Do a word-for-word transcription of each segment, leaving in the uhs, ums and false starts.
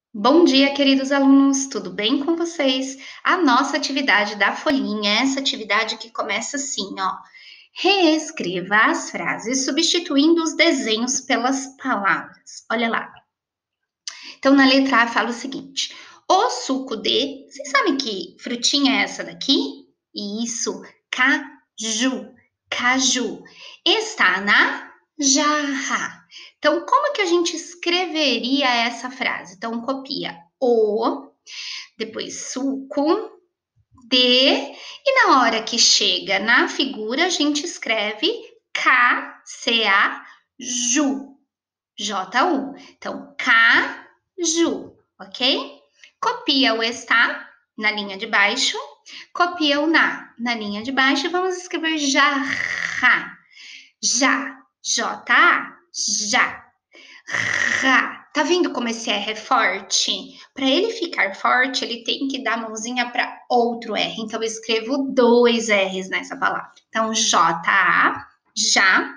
Bom dia, queridos alunos, tudo bem com vocês? A nossa atividade da folhinha, essa atividade que começa assim, ó. Reescreva as frases substituindo os desenhos pelas palavras. Olha lá. Então, na letra A fala o seguinte: o suco de. Vocês sabem que frutinha é essa daqui? Isso, caju. Caju. Está na jarra. Então, como que a gente escreveria essa frase? Então, copia o, depois suco, de, e na hora que chega na figura, a gente escreve K, C, A, Ju, J, U. Então, caju, ok? Copia o está na linha de baixo, copia o na na linha de baixo e vamos escrever jarra. Já, J-A, já. Ra. Tá vendo como esse R é forte? Para ele ficar forte, ele tem que dar a mãozinha para outro R. Então, eu escrevo dois R's nessa palavra. Então, J-A, já.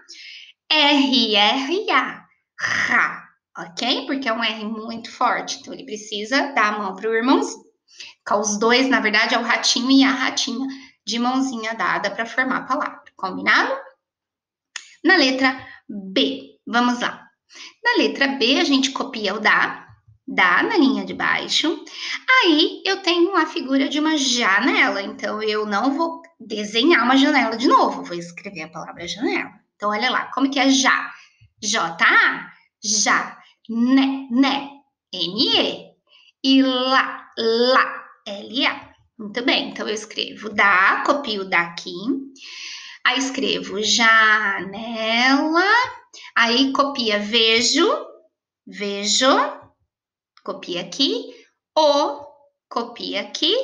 R-R-A, ra, ok? Porque é um R muito forte, então ele precisa dar a mão para o irmãozinho. Com os dois, na verdade, é o ratinho e a ratinha de mãozinha dada para formar a palavra, combinado? Na letra B, vamos lá. Na letra B, a gente copia o da, da na linha de baixo. Aí, eu tenho a figura de uma janela, então eu não vou desenhar uma janela de novo, vou escrever a palavra janela. Então, olha lá, como que é já? J-A, já. Né, né, N-E. E lá, lá, L-A. Muito bem, então eu escrevo da, copio daqui. Aí escrevo janela. Aí copia vejo, vejo, copia aqui. O, copia aqui.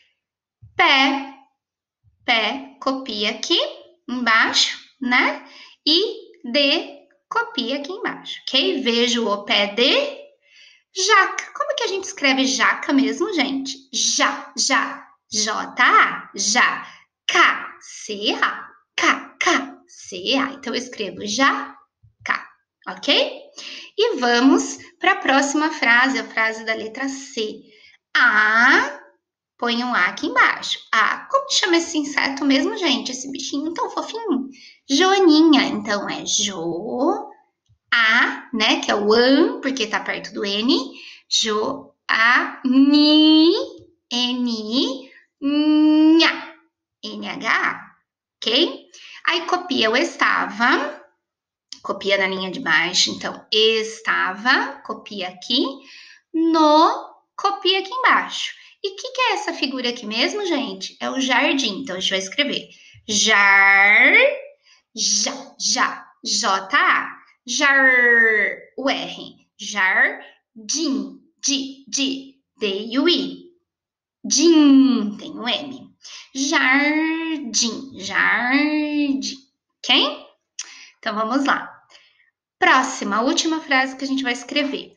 Pé, pé, copia aqui embaixo, né? E de, copia aqui embaixo, ok? Vejo o pé de jaca. Como que a gente escreve jaca mesmo, gente? Já, já, J-A, já. K, C-A, K, K, C-A. Então, eu escrevo já, K, ok? E vamos para a próxima frase, a frase da letra C. A, põe um A aqui embaixo. A, como chama esse inseto mesmo, gente? Esse bichinho tão fofinho? Joaninha. Então, é Jo, A, né? Que é o an, porque tá perto do N. Jo, A, Ni, N, Nha, N, H, A, ok? Aí copia o estava, copia na linha de baixo, então estava, copia aqui, no, copia aqui embaixo. E o que, que é essa figura aqui mesmo, gente? É o jardim, então a gente vai escrever jar, já, já, J-A, jar, o R, jardim, di, di, D-U-I, din, tem o M, jardim, jardim, ok? Então, vamos lá. Próxima, última frase que a gente vai escrever.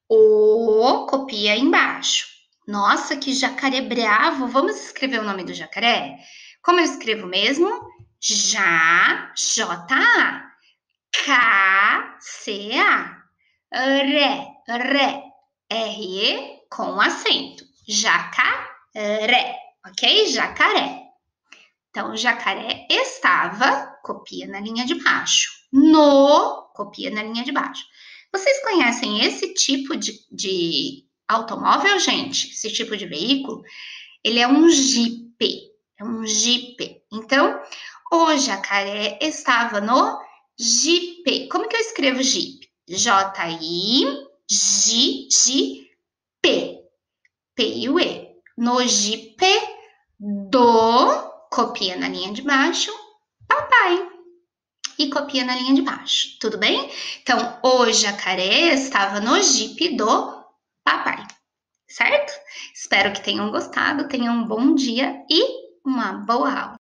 O, copia embaixo. Nossa, que jacaré bravo. Vamos escrever o nome do jacaré? Como eu escrevo mesmo? Já, J-A, K, C-A, Ré, Ré, R-E, com acento. Jacaré, ok? Jacaré. Então, jacaré estava, copia na linha de baixo. No, copia na linha de baixo. Vocês conhecem esse tipo de, de automóvel, gente? Esse tipo de veículo? Ele é um Jeep. É um Jeep. Então, o jacaré estava no Jeep. Como que eu escrevo Jeep? J-I, J, J, P. P-U-E. No Jeep do, copia na linha de baixo, papai. E copia na linha de baixo, tudo bem? Então, o jacaré estava no Jeep do papai, certo? Espero que tenham gostado, tenham um bom dia e uma boa aula.